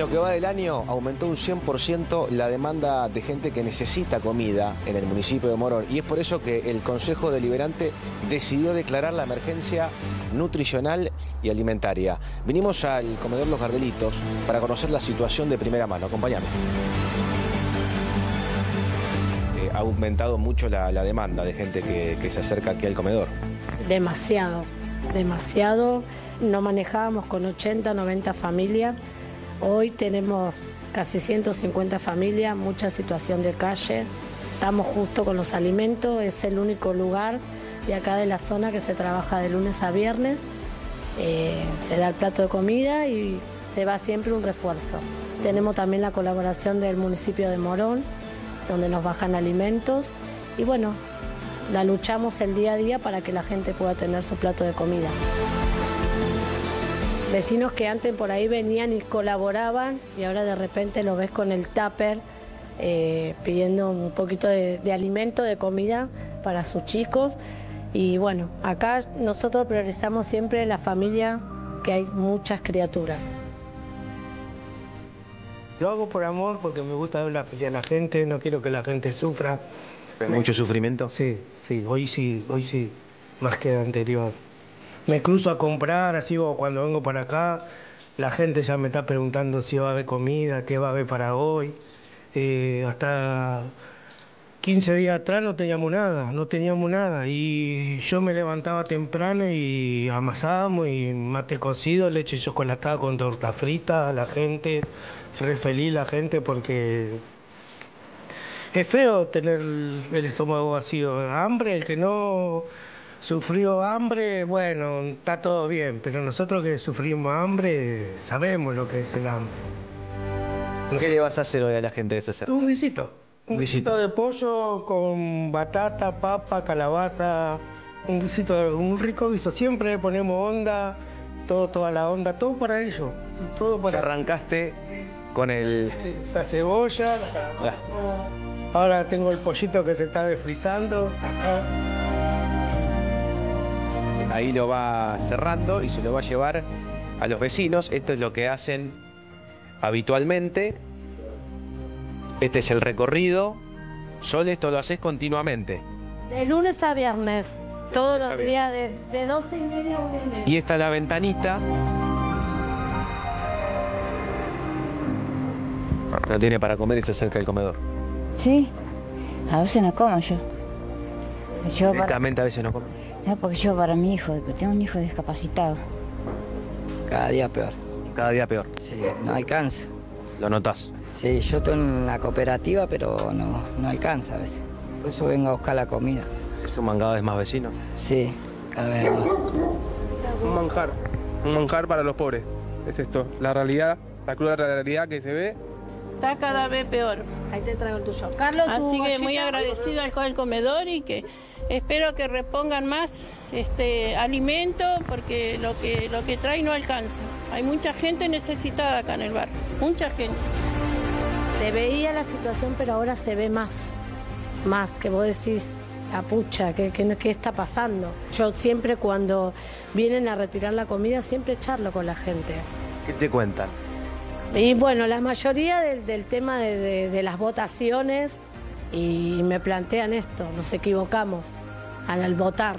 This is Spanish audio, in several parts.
lo que va del año aumentó un 100% la demanda de gente que necesita comida en el municipio de Morón. Y es por eso que el Consejo Deliberante decidió declarar la emergencia nutricional y alimentaria. Vinimos al comedor Los Gardelitos para conocer la situación de primera mano. Acompáñame. Ha aumentado mucho la demanda de gente que se acerca aquí al comedor. Demasiado. No manejábamos con 80, 90 familias. Hoy tenemos casi 150 familias, mucha situación de calle. Estamos justo con los alimentos, es el único lugar de acá de la zona que se trabaja de lunes a viernes. Se da el plato de comida y se va siempre un refuerzo. Tenemos también la colaboración del municipio de Morón, donde nos bajan alimentos. Y bueno, la luchamos el día a día para que la gente pueda tener su plato de comida. Vecinos que antes por ahí venían y colaboraban y ahora de repente lo ves con el tupper pidiendo un poquito de alimento, de comida para sus chicos. Y bueno, acá nosotros priorizamos siempre la familia, que hay muchas criaturas. Lo hago por amor, porque me gusta ver la feliz a la gente, no quiero que la gente sufra. ¿Mucho sufrimiento? Sí, hoy sí, más que anterior. Me cruzo a comprar, así cuando vengo para acá, la gente ya me está preguntando si va a haber comida, qué va a haber para hoy. Hasta 15 días atrás no teníamos nada. Y yo me levantaba temprano y amasábamos y mate cocido, leche chocolatada con torta frita, la gente, re feliz la gente porque es feo tener el estómago vacío. Hambre, el que no sufrió hambre, bueno, está todo bien, pero nosotros que sufrimos hambre sabemos lo que es el hambre. ¿Qué le vas a hacer hoy a la gente de ese ser? Un guisito de pollo con batata, papa, calabaza, un rico guiso. Siempre le ponemos onda, toda la onda, todo para ello. Todo para... Arrancaste con la cebolla, la calabaza. Ahora tengo el pollito que se está desfrizando. Ahí lo va cerrando y se lo va a llevar a los vecinos. Esto es lo que hacen habitualmente. Este es el recorrido. Sol, esto lo haces continuamente. De lunes a viernes, todos los días de 12:30 a 1:30. Y esta es la ventanita. No tiene para comer y se acerca al comedor. Sí, a veces no como yo. Directamente a veces no come. No, porque yo para mi hijo, porque tengo un hijo discapacitado. Cada día peor. Cada día peor. Sí, no alcanza. ¿Lo notás? Sí, yo estoy en la cooperativa, pero no alcanza a veces. Por eso vengo a buscar la comida. ¿Se suman cada vez más vecinos? Sí, cada vez más. Un manjar para los pobres. Es esto, la realidad, la cruda realidad que se ve. Está cada vez peor. Ahí te traigo el tuyo. Carlos, así que muy agradecido al comedor y que espero que repongan más alimento porque lo que trae no alcanza. Hay mucha gente necesitada acá en el barrio, mucha gente. Se veía la situación, pero ahora se ve más que vos decís, pucha, ¿qué está pasando? Yo siempre cuando vienen a retirar la comida, siempre charlo con la gente. ¿Qué te cuentan? Y bueno, la mayoría del tema de las votaciones, y me plantean esto, nos equivocamos al votar.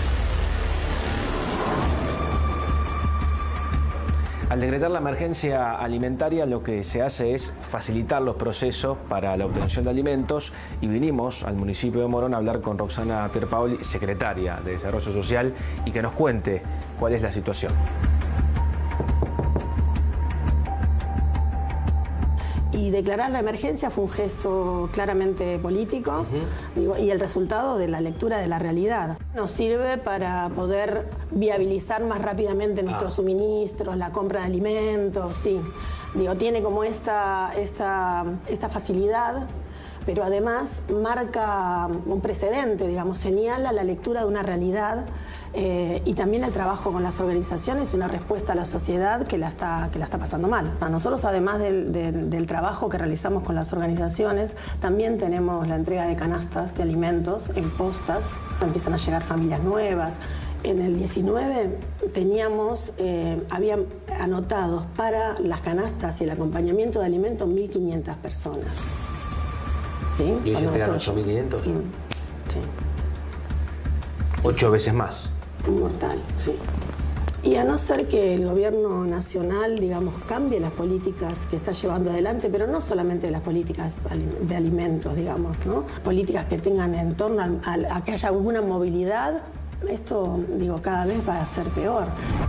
Al decretar la emergencia alimentaria, lo que se hace es facilitar los procesos para la obtención de alimentos y vinimos al municipio de Morón a hablar con Roxana Pierpaoli, secretaria de Desarrollo Social, y que nos cuente cuál es la situación. Y declarar la emergencia fue un gesto claramente político y el resultado de la lectura de la realidad. Nos sirve para poder viabilizar más rápidamente nuestros suministros, la compra de alimentos, sí. Tiene como esta facilidad, pero además marca un precedente, señala la lectura de una realidad y también el trabajo con las organizaciones, una respuesta a la sociedad que la está pasando mal. A nosotros, además del trabajo que realizamos con las organizaciones, también tenemos la entrega de canastas de alimentos en postas, empiezan a llegar familias nuevas, En el 19 teníamos, habían anotados para las canastas y el acompañamiento de alimentos 1.500 personas. ¿Sí? ¿Y hoy se 8.500? Sí. 8 veces más. Mortal, sí. Y a no ser que el gobierno nacional, digamos, cambie las políticas que está llevando adelante, pero no solamente las políticas de alimentos, digamos, ¿no? Políticas que tengan en torno a que haya alguna movilidad, esto, digo, cada vez va a ser peor.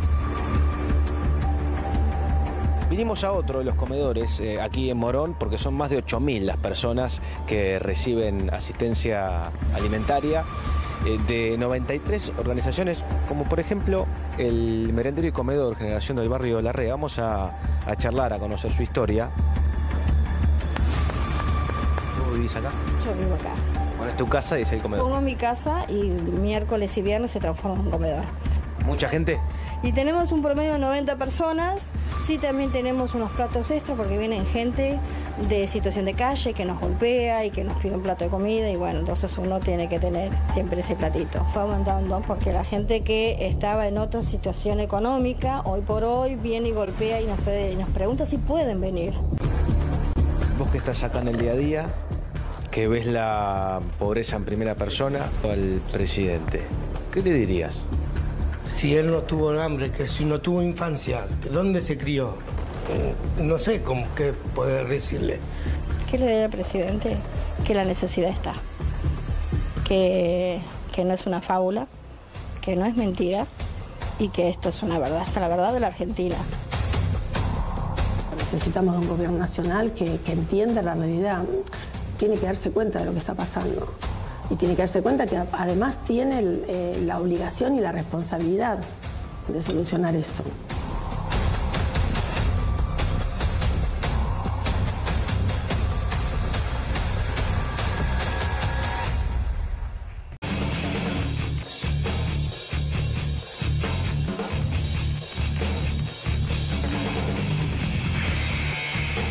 Vinimos a otro de los comedores aquí en Morón porque son más de 8.000 las personas que reciben asistencia alimentaria de 93 organizaciones, como por ejemplo el Merendero y Comedor Generación del Barrio de La Rea. Vamos a charlar, a conocer su historia. ¿Vos vivís acá? Yo vivo acá. Pones tu casa y es el comedor. Pongo mi casa y miércoles y viernes se transforma en un comedor. ¿Mucha gente? Y tenemos un promedio de 90 personas. Sí, también tenemos unos platos extras porque vienen gente de situación de calle que nos golpea y que nos pide un plato de comida y bueno, entonces uno tiene que tener siempre ese platito. Fue aumentando porque la gente que estaba en otra situación económica, hoy por hoy viene y golpea y nos pregunta si pueden venir. Vos que estás acá en el día a día, que ves la pobreza en primera persona, al presidente, ¿qué le dirías? Si él no tuvo hambre, que si no tuvo infancia, ¿dónde se crió? No sé cómo qué poder decirle. ¿Qué le diría al presidente? Que la necesidad está, que no es una fábula, que no es mentira y que esto es una verdad, esta es la verdad de la Argentina. Necesitamos de un gobierno nacional que entienda la realidad, tiene que darse cuenta de lo que está pasando. Y tiene que darse cuenta que además tiene la obligación y la responsabilidad de solucionar esto.